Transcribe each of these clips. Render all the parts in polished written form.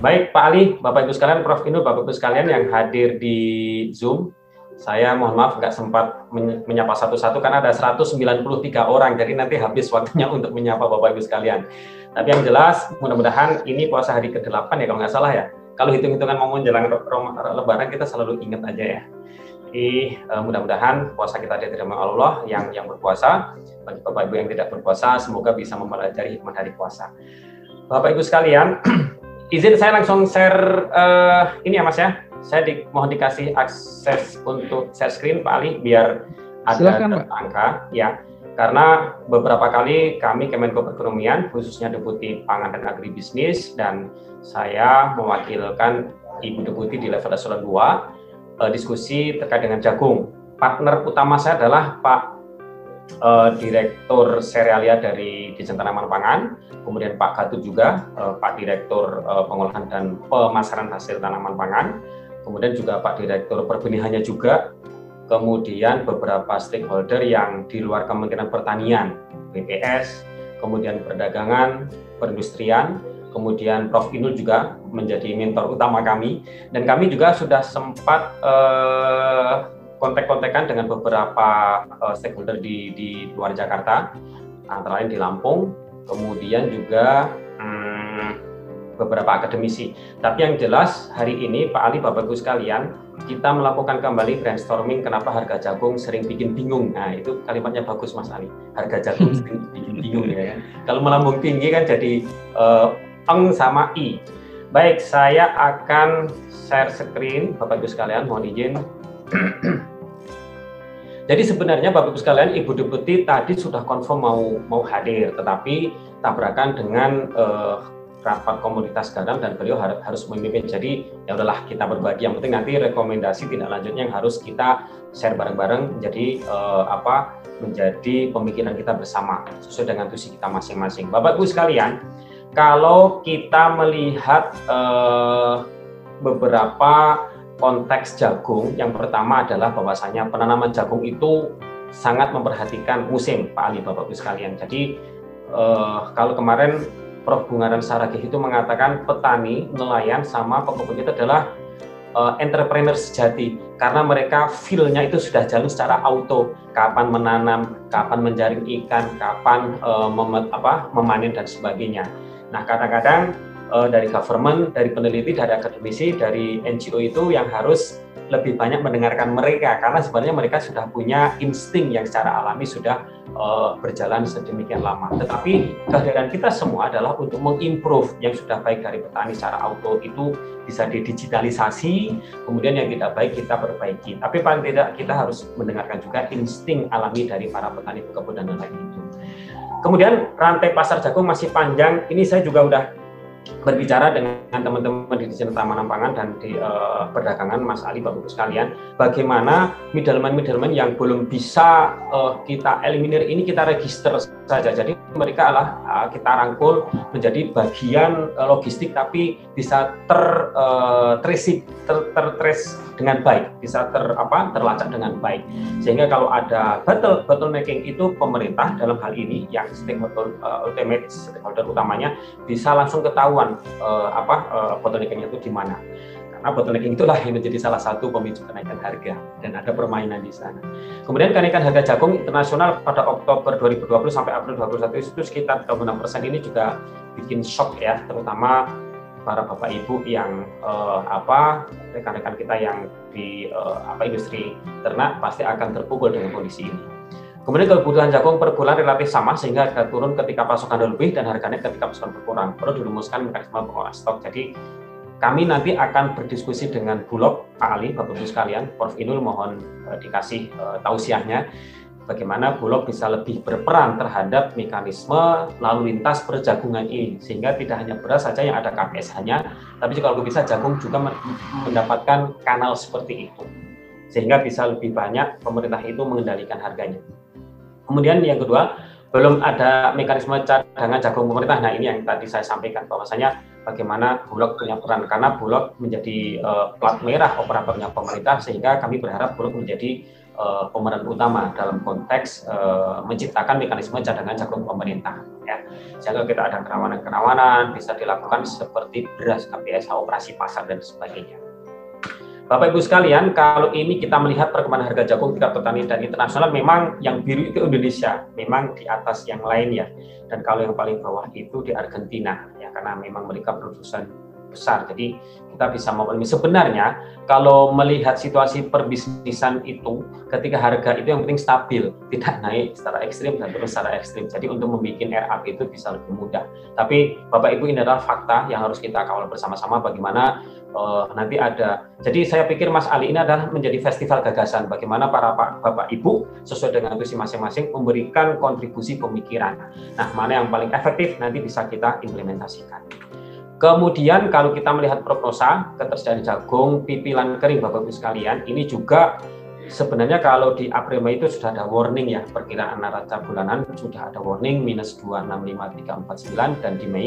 Baik, Pak Ali, Bapak Ibu sekalian, Prof. Inul, Bapak Ibu sekalian yang hadir di Zoom, saya mohon maaf nggak sempat menyapa satu-satu karena ada 193 orang, jadi nanti habis waktunya untuk menyapa Bapak Ibu sekalian. Tapi yang jelas, mudah-mudahan ini puasa hari ke-8 ya kalau nggak salah ya. Kalau hitung-hitungan mau menjelang Lebaran kita selalu ingat aja ya. Jadi mudah-mudahan puasa kita diterima Allah yang berpuasa. Bagi Bapak Ibu yang tidak berpuasa, semoga bisa mempelajari hikmah dari puasa. Bapak Ibu sekalian, izin saya langsung share ini ya Mas ya. Saya mohon dikasih akses untuk share screen Pak Ali biar ada angka ya. Karena beberapa kali kami Kemenko Perekonomian khususnya Deputi Pangan dan Agribisnis dan saya mewakilkan Ibu Deputi di level eselon 2 diskusi terkait dengan jagung. Partner utama saya adalah Pak Direktur Serealia dari Dijen Tanaman Pangan, kemudian Pak Gatut juga, Pak Direktur Pengolahan dan Pemasaran Hasil Tanaman Pangan, kemudian juga Pak Direktur Perbenihannya juga, kemudian beberapa stakeholder yang di luar Kementerian Pertanian, BPS, kemudian Perdagangan, Perindustrian, kemudian Prof. Inul juga menjadi mentor utama kami, dan kami juga sudah sempat kontak-kontakan dengan beberapa stakeholder di luar Jakarta, antara lain di Lampung, kemudian juga beberapa akademisi. Tapi yang jelas hari ini Pak Ali, Bapak Ibu sekalian, kita melakukan kembali brainstorming kenapa harga jagung sering bikin bingung. Nah itu kalimatnya bagus Mas Ali, harga jagung sering bikin bingung ya. Kalau melambung tinggi kan jadi eng sama i. Baik, saya akan share screen Bapak Ibu sekalian, mohon izin. Jadi sebenarnya Bapak Ibu sekalian, Ibu Deputi tadi sudah confirm mau hadir, tetapi tabrakan dengan rapat komunitas garam dan beliau harus memimpin. Jadi ya udahlah kita berbagi. Yang penting nanti rekomendasi tindak lanjutnya yang harus kita share bareng-bareng menjadi menjadi pemikiran kita bersama sesuai dengan tusi kita masing-masing. Bapak Ibu sekalian, kalau kita melihat beberapa konteks jagung, yang pertama adalah bahwasanya penanaman jagung itu sangat memperhatikan musim, Pak Ali, Bapak Ibu sekalian. Jadi kalau kemarin Prof. Bungaran Saragih itu mengatakan petani, nelayan, sama pekebun itu adalah entrepreneur sejati, karena mereka feel-nya itu sudah jalan secara auto, kapan menanam, kapan menjaring ikan, kapan memanen dan sebagainya. Nah kadang-kadang dari government, dari peneliti, dari akademisi, dari NGO itu yang harus lebih banyak mendengarkan mereka, karena sebenarnya mereka sudah punya insting yang secara alami sudah berjalan sedemikian lama. Tetapi kehadiran kita semua adalah untuk mengimprove yang sudah baik dari petani secara auto itu bisa didigitalisasi, kemudian yang tidak baik kita perbaiki. Tapi paling tidak kita harus mendengarkan juga insting alami dari para petani pekebun dan lain itu. Kemudian rantai pasar jagung masih panjang. Ini saya juga udah berbicara dengan teman-teman di Dijen Tanaman Pangan dan di Perdagangan, Mas Ali, Bapak Ibu sekalian, bagaimana middleman yang belum bisa kita eliminir ini kita register saja. Jadi mereka kita rangkul menjadi bagian logistik, tapi bisa tertrace dengan baik, bisa terlacak dengan baik. Sehingga kalau ada bottlenecking itu pemerintah dalam hal ini yang ultimate stakeholder utamanya bisa langsung ketahuan bottlenecking itu di mana. Karena bottlenecking itulah yang menjadi salah satu pemicu kenaikan harga dan ada permainan di sana. Kemudian kenaikan harga jagung internasional pada Oktober 2020 sampai April 2021 itu sekitar 36%. Ini juga bikin shock ya, terutama para Bapak Ibu yang rekan-rekan kita yang di industri ternak pasti akan terpukul dengan kondisi ini. Kemudian kebutuhan jagung per bulan relatif sama sehingga harga turun ketika pasokan lebih dan harganya ketika pasokan berkurang. Perlu dirumuskan mekanisme pengelolaan stok. Jadi kami nanti akan berdiskusi dengan Bulog, Pak Ali, Bapak Ibu sekalian. Prof. Inul mohon dikasih tausiahnya bagaimana Bulog bisa lebih berperan terhadap mekanisme lalu lintas perjagungan ini, sehingga tidak hanya beras saja yang ada KPSH-nya, tapi juga kalau bisa jagung juga mendapatkan kanal seperti itu, sehingga bisa lebih banyak pemerintah itu mengendalikan harganya. Kemudian yang kedua, belum ada mekanisme cadangan jagung pemerintah. Nah ini yang tadi saya sampaikan bahwasanya bagaimana Bulog punya peran, karena Bulog menjadi plat merah operatornya pemerintah, sehingga kami berharap Bulog menjadi pemeran utama dalam konteks menciptakan mekanisme cadangan jagung pemerintah. ya. Sehingga kita ada kerawanan-kerawanan bisa dilakukan seperti beras, KPS, operasi pasar dan sebagainya. Bapak Ibu sekalian, kalau ini kita melihat perkembangan harga jagung tingkat petani dan internasional, memang yang biru itu Indonesia, memang di atas yang lain ya. Dan kalau yang paling bawah itu di Argentina ya, karena memang mereka produsen besar. Jadi kita bisa memahami sebenarnya kalau melihat situasi perbisnisan itu, ketika harga itu yang penting stabil, tidak naik secara ekstrim dan turun secara ekstrim. Jadi untuk membuat RAP itu bisa lebih mudah. Tapi Bapak Ibu, ini adalah fakta yang harus kita kawal bersama-sama bagaimana nanti ada. Jadi saya pikir Mas Ali ini adalah menjadi festival gagasan bagaimana para Bapak Ibu sesuai dengan tusi masing-masing memberikan kontribusi pemikiran. Nah, mana yang paling efektif nanti bisa kita implementasikan. Kemudian kalau kita melihat prognosa ketersediaan jagung pipilan kering Bapak Ibu sekalian, ini juga sebenarnya kalau di April Mei itu sudah ada warning ya, perkiraan neraca bulanan sudah ada warning minus 265.349 dan di Mei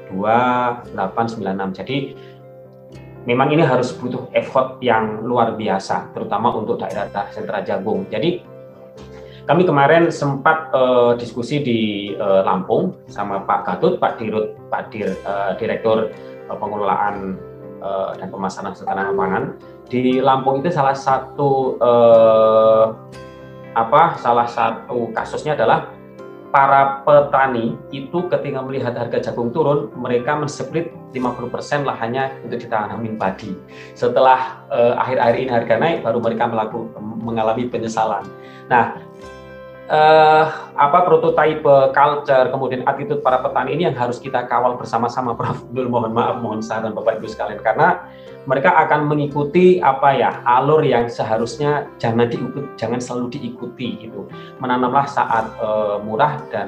2896. Jadi memang ini harus butuh effort yang luar biasa, terutama untuk daerah sentra jagung. Jadi kami kemarin sempat diskusi di Lampung sama Pak Gatut, Pak Dirut, Direktur Pengelolaan dan Pemasaran Ketahanan Pangan. Di Lampung itu salah satu kasusnya adalah para petani itu ketika melihat harga jagung turun, mereka men-split 50% lahannya untuk ditanamin padi. Setelah akhir-akhir ini harga naik, baru mereka mengalami penyesalan. Nah, prototipe culture, kemudian attitude para petani ini yang harus kita kawal bersama-sama, Prof. Abdul. Mohon saran Bapak Ibu sekalian, karena mereka akan mengikuti alur yang seharusnya jangan selalu diikuti gitu. Menanamlah saat murah dan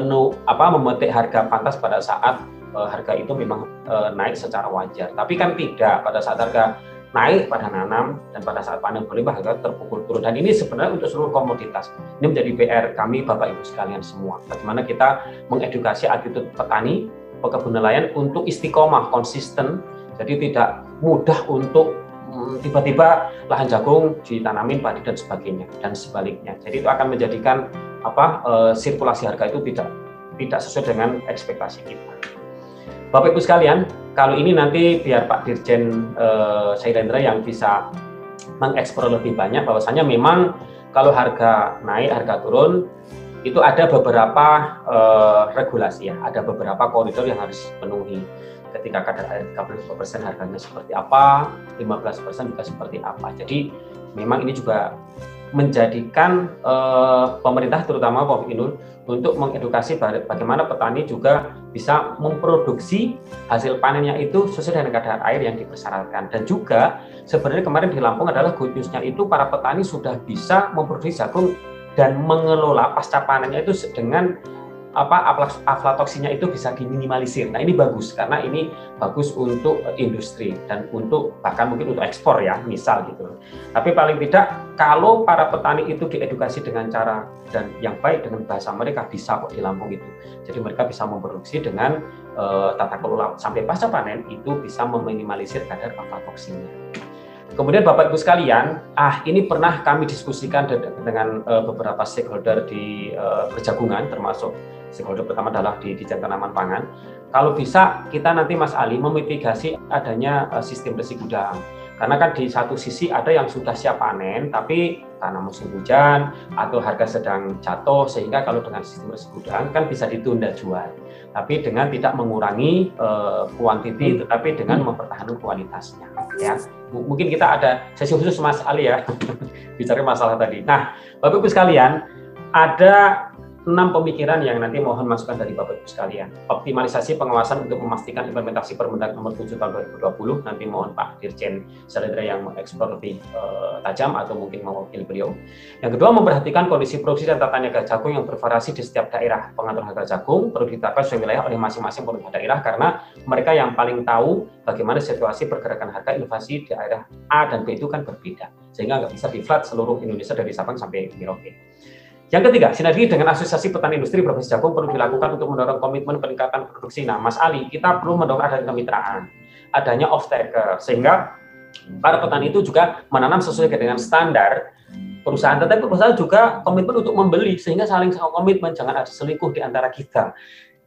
memetik harga pantas pada saat harga itu memang naik secara wajar. Tapi kan tidak, pada saat harga naik pada nanam dan pada saat panen berlimpah harga terpukul turun. Dan ini sebenarnya untuk seluruh komoditas. Ini menjadi PR kami Bapak Ibu sekalian semua. Bagaimana kita mengedukasi attitude petani, pekebun nelayan untuk istiqomah, konsisten. Jadi tidak mudah untuk tiba-tiba lahan jagung ditanamin padi dan sebagainya dan sebaliknya. Jadi itu akan menjadikan sirkulasi harga itu tidak sesuai dengan ekspektasi kita. Bapak Ibu sekalian, kalau ini nanti biar Pak Dirjen Sailendra yang bisa mengeksplor lebih banyak, bahwasanya memang kalau harga naik, harga turun, itu ada beberapa regulasi ya, ada beberapa koridor yang harus dipenuhi. Ketika kadar air 32% harganya seperti apa, 15% juga seperti apa. Jadi memang ini juga menjadikan pemerintah terutama Prof. Inul untuk mengedukasi bagaimana petani juga bisa memproduksi hasil panennya itu sesuai dengan kadar air yang dipersyaratkan. Dan juga sebenarnya kemarin di Lampung adalah good news-nya itu para petani sudah bisa memproduksi jagung dan mengelola pasca panennya itu dengan aflatoksinya itu bisa diminimalisir. Nah, ini bagus karena ini bagus untuk industri dan untuk bahkan mungkin untuk ekspor ya, misal gitu. Tapi paling tidak kalau para petani itu diedukasi dengan cara dan yang baik dengan bahasa mereka bisa kok di Lampung itu. Jadi mereka bisa memproduksi dengan tata kelola sampai pasca panen itu bisa meminimalisir kadar aflatoksinya. Kemudian Bapak Ibu sekalian, ini pernah kami diskusikan dengan beberapa stakeholder di perjagungan, termasuk stakeholder pertama adalah di Ditjen Tanaman Pangan. Kalau bisa kita nanti Mas Ali memitigasi adanya sistem resi gudang. Karena kan di satu sisi ada yang sudah siap panen, tapi karena musim hujan atau harga sedang jatuh, sehingga kalau dengan sistem resi gudang kan bisa ditunda jual. Tapi dengan tidak mengurangi kuantiti, tetapi dengan mempertahankan kualitasnya. Ya, mungkin kita ada sesi khusus Mas Ali ya, bicara masalah tadi. Nah, Bapak Ibu sekalian, ada 6 pemikiran yang nanti mohon masukan dari Bapak Ibu sekalian. Optimalisasi pengawasan untuk memastikan implementasi Permendag nomor 7 tahun 2020. Nanti mohon Pak Dirjen Sailendra yang mengeksplor lebih tajam atau mungkin mewakili beliau. Yang kedua, memperhatikan kondisi produksi dan tata niaga jagung yang bervariasi di setiap daerah. Pengatur harga jagung perlu ditetapkan sesuai wilayah oleh masing-masing pemerintah daerah karena mereka yang paling tahu bagaimana situasi pergerakan harga inovasi di daerah A dan B itu kan berbeda. Sehingga nggak bisa di-flat seluruh Indonesia dari Sabang sampai Merauke. Yang ketiga, sinergi dengan Asosiasi Petani Industri Berbasis Jagung perlu dilakukan untuk mendorong komitmen peningkatan produksi. Nah, Mas Ali, kita perlu mendorong adanya kemitraan, adanya off-taker, sehingga para petani itu juga menanam sesuai dengan standar perusahaan, tetapi perusahaan juga komitmen untuk membeli, sehingga saling komitmen, jangan ada selingkuh di antara kita.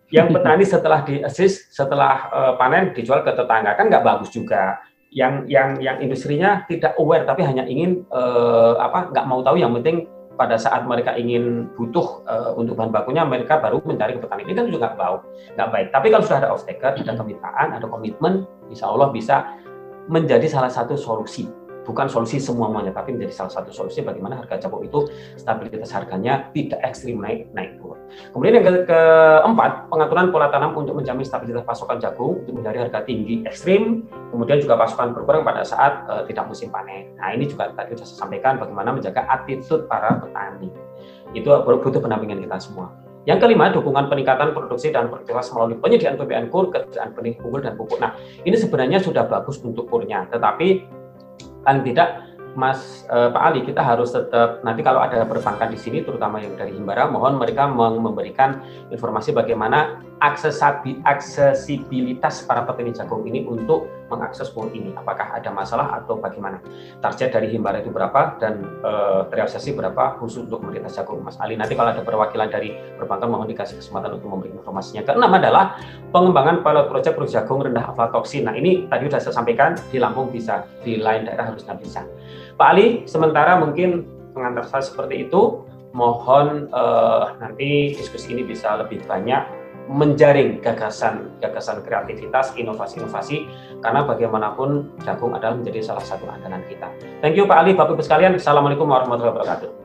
yang petani setelah di assist, setelah panen dijual ke tetangga, kan nggak bagus juga. Yang industrinya tidak aware tapi hanya ingin nggak mau tahu, yang penting pada saat mereka ingin butuh untuk bahan bakunya mereka baru mencari ke petani. Ini kan juga nggak baik. Tapi kalau sudah ada off taker, ada kemitraan, ada komitmen, insya Allah bisa menjadi salah satu solusi. Bukan solusi semuanya, tapi menjadi salah satu solusi bagaimana harga jagung itu stabilitas harganya tidak ekstrim naik turun. Kemudian yang keempat, pengaturan pola tanam untuk menjamin stabilitas pasokan jagung untuk menghindari harga tinggi ekstrim, kemudian juga pasokan berkurang pada saat tidak musim panen. Nah, ini juga tadi sudah saya sampaikan bagaimana menjaga attitude para petani. Itu butuh pendampingan kita semua. Yang kelima, dukungan peningkatan produksi dan produktivitas melalui penyediaan PPN kur, ketersediaan benih unggul dan pupuk. Nah, ini sebenarnya sudah bagus untuk kurnya, tetapi paling tidak Pak Ali, kita harus tetap, nanti kalau ada perbankan di sini, terutama yang dari Himbara, mohon mereka memberikan informasi bagaimana aksesibilitas para petani jagung ini untuk mengakses pool ini. Apakah ada masalah atau bagaimana? Target dari Himbara itu berapa dan realisasi berapa khusus untuk komoditas jagung, Mas Ali. Nanti kalau ada perwakilan dari perbankan, mohon dikasih kesempatan untuk memberi informasinya. Keenam adalah pengembangan pilot project produksi jagung rendah aflatoksin. Nah, ini tadi sudah saya sampaikan, di Lampung bisa, di lain daerah harusnya bisa. Pak Ali, sementara mungkin pengantar saya seperti itu. Mohon nanti diskusi ini bisa lebih banyak menjaring gagasan kreativitas, inovasi-inovasi, karena bagaimanapun jagung adalah menjadi salah satu andalan kita. Thank you Pak Ali, Bapak Ibu sekalian. Assalamualaikum warahmatullahi wabarakatuh.